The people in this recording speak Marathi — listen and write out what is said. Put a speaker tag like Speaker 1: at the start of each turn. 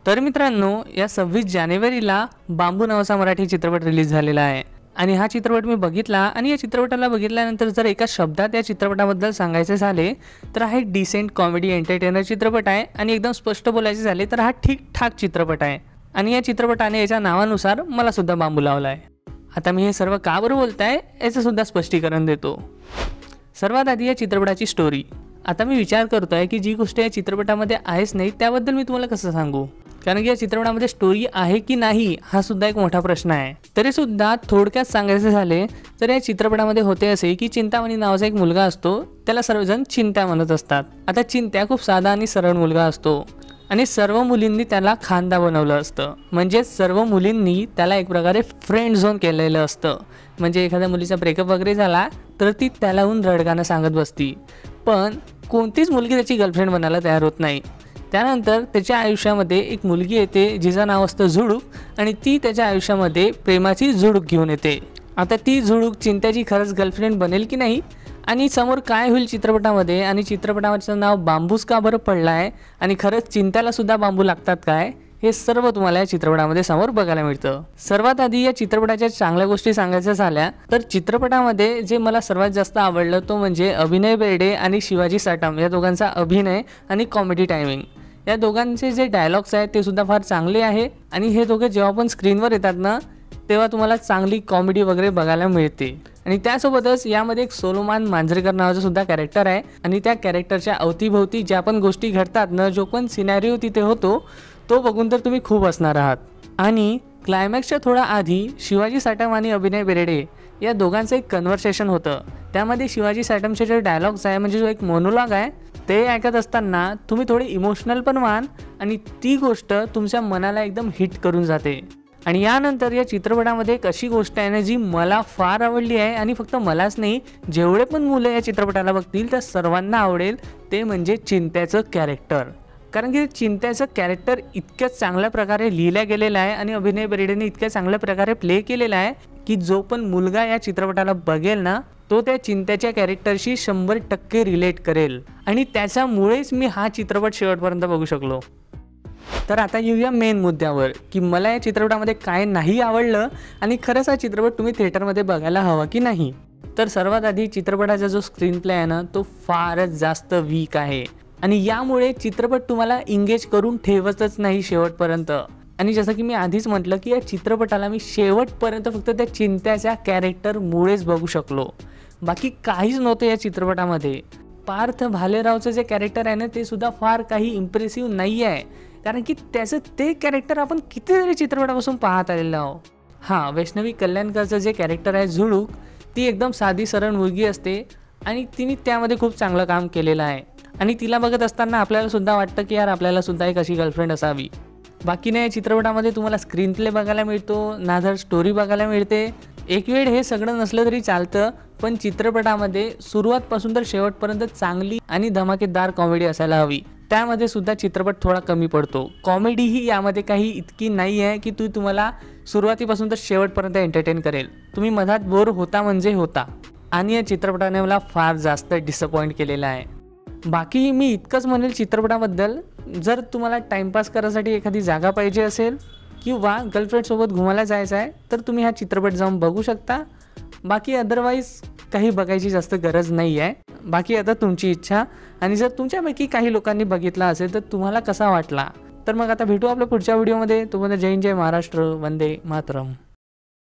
Speaker 1: तर मित्रांनो, या 26 जानेवारीला बांबू नावाचा मराठी चित्रपट रिलीज झालेला आहे आणि हा चित्रपट मी बघितला आणि या चित्रपटाला बघितल्यानंतर जर एका शब्दात या चित्रपटाबद्दल सांगायचे झाले तर हा एक डिसेंट कॉमेडी एंटरटेनर चित्रपट आहे आणि एकदम स्पष्ट बोलायचे झाले तर हा ठीकठाक चित्रपट आहे आणि या चित्रपटाने याच्या नावानुसार मला सुद्धा बांबू लावला आहे। आता मी हे सर्व का बरं बोलताय याचं सुद्धा स्पष्टीकरण देतो। सर्वात आधी या चित्रपटाची स्टोरी। आता मी विचार करतोय की जी गोष्ट या चित्रपटामध्ये आहेच नाही त्याबद्दल मी तुम्हाला कसं सांगू, कारण की या चित्रपटामध्ये स्टोरी आहे की नाही हा सुद्धा एक मोठा प्रश्न आहे। तरी सुद्धा थोडक्यात सांगायचे झाले तर या चित्रपटामध्ये होते असे की चिंतामणी नावाचा एक मुलगा असतो, त्याला सर्वजण चिंत्या म्हणत असतात। आता चिंत्या खूप साधा आणि सरळ मुलगा असतो आणि सर्व मुलींनी त्याला खांदा बनवलं असतं, म्हणजे सर्व मुलींनी त्याला एक प्रकारे फ्रेंड झोन केलेलं असतं। म्हणजे एखाद्या मुलीचा ब्रेकअप वगैरे झाला तर ती त्यालाहून रडगाणं सांगत बसती, पण कोणतीच मुलगी त्याची गर्लफ्रेंड बनायला तयार होत नाही। त्यानंतर त्याच्या आयुष्यामध्ये एक मुलगी येते जिचं नाव असतं झुडूक आणि ती त्याच्या आयुष्यामध्ये प्रेमाची झुडूक घेऊन येते। आता ती झुडूक चिंत्याची खरंच गर्लफ्रेंड बनेल की नाही आणि समोर काय होईल चित्रपटामध्ये आणि चित्रपटाचं नाव बांबूच का बरं पडलं आहे आणि खरंच चिंत्याला सुद्धा बांबू लागतात काय, हे सर्व तुम्हाला या चित्रपटामध्ये समोर बघायला मिळतं। सर्वात आधी या चित्रपटाच्या चांगल्या गोष्टी सांगायच्या झाल्या तर चित्रपटामध्ये जे मला सर्वात जास्त आवडलं तो म्हणजे अभिनय बेर्डे आणि शिवाजी साटम या दोघांचा अभिनय आणि कॉमेडी टायमिंग। या दोघांचे जे डायलॉग्स आहेत ते सुद्धा फार चांगले आहे आणि हे दोघे जेव्हा पण स्क्रीनवर येतात ना तेव्हा तुम्हाला चांगली कॉमेडी वगैरे बघायला मिळते। आणि त्यासोबतच यामध्ये एक सोलोमान मांजरेकर नावाचा सुद्धा कॅरेक्टर आहे आणि त्या कॅरेक्टरच्या अवतीभोवती ज्या पण गोष्टी घडतात ना, जो पण सिनॅरिओ तिथे होतो तो बघून तर तुम्ही खूप हसणार आहात। आणि क्लायमॅक्सच्या थोडा आधी शिवाजी साटम आणि अभिनय बेर्डे या दोघांचं एक कन्व्हर्सेशन होतं, त्यामध्ये शिवाजी साटमचे जे डायलॉग्स आहे म्हणजे जो एक मोनोलॉग आहे ते ऐकत असताना तुम्ही थोडे इमोशनल पण व्हाल आणि ती गोष्ट तुमच्या मनाला एकदम हिट करून जाते। आणि यानंतर या चित्रपटामध्ये एक अशी गोष्ट आहे ना जी मला फार आवडली आहे आणि फक्त मलाच नाही, जेवढे पण मुलं या चित्रपटाला बघतील त्या सर्वांना आवडेल, ते म्हणजे चिंत्याचं कॅरेक्टर। कारण की चिंत्याचं कॅरेक्टर इतक्या चांगल्या प्रकारे लिहिलं गेलेलं आहे आणि अभिनय बेर्डेने इतक्या चांगल्या प्रकारे प्ले केलेला आहे की जो पण मुलगा या चित्रपटाला बघेल ना तो त्या चिंत्याच्या कॅरेक्टरशी 100% रिलेट करेल आणि त्याच्यामुळेच मी हा चित्रपट शेवटपर्यंत बघू शकलो। तर आता येऊया मेन मुद्द्यावर की मला या चित्रपटामध्ये काय नाही आवडलं आणि खरंच हा चित्रपट तुम्ही थिएटरमध्ये बघायला हवा की नाही। तर सर्वात आधी चित्रपटाचा जो स्क्रीन प्ले आहे ना तो फारच जास्त वीक आहे आणि यामुळे चित्रपट तुम्हाला एंगेज करून ठेवतच नाही शेवटपर्यंत। आणि जसं की मी आधीच म्हटलं की या चित्रपटाला मी शेवटपर्यंत फक्त त्या चिंत्याच्या कॅरेक्टरमुळेच बघू शकलो, बाकी काहीच नव्हतं या चित्रपटामध्ये। पार्थ भालेरावचं जे कॅरेक्टर आहे ना ते सुद्धा फार काही इम्प्रेसिव्ह नाही आहे, कारण की त्याचं ते कॅरेक्टर आपण कितीतरी चित्रपटापासून पाहत आलेलो आहोत। हां, वैष्णवी कल्याणकरचं जे कॅरेक्टर आहे झुडूक, ती एकदम साधी सरळ मुलगी असते आणि तिने त्यामध्ये खूप चांगलं काम केलेलं आहे आणि तिला बघत असताना आपल्याला सुद्धा वाटतं की यार आपल्याला सुद्धा एक अशी गर्लफ्रेंड असावी। बाकी नाही, चित्रपटामध्ये तुम्हाला स्क्रीन प्ले बघायला मिळतो ना, धड स्टोरी बघायला मिळते। एक वेळ हे सगळं नसलं तरी चालतं, पण चित्रपटामध्ये सुरुवातपासून तर शेवटपर्यंत चांगली आणि धमाकेदार कॉमेडी असायला हवी, त्यामध्ये सुद्धा चित्रपट थोडा कमी पडतो। कॉमेडी ही यामध्ये काही इतकी नाही आहे की तुम्हाला सुरुवातीपासून तर शेवटपर्यंत एंटरटेन करेल, तुम्ही मधात बोर होता म्हणजे होता आणि या चित्रपटाने मला फार जास्त डिसअपॉइंट केलेलं आहे। बाकी मी इतकंच म्हणेल चित्रपटाबद्दल, जर तुम्हाला टाइमपास करायसाठी एखादी जागा पाहिजे असेल किंवा गर्लफ्रेंडसोबत घुमायला जायचं आहे तर तुम्ही हा चित्रपट जाऊन बघू शकता। बाकी अदरवाईज काही बघायची जास्त गरज नाही आहे, बाकी आता तुमची इच्छा। आणि जर तुमच्यापैकी काही लोकांनी बघितला असेल तर तुम्हाला कसा वाटला, तर मग आता भेटू आपल्या पुढच्या व्हिडिओमध्ये। तुम्हाला जय हिंद, जय महाराष्ट्र, वंदे मातरम।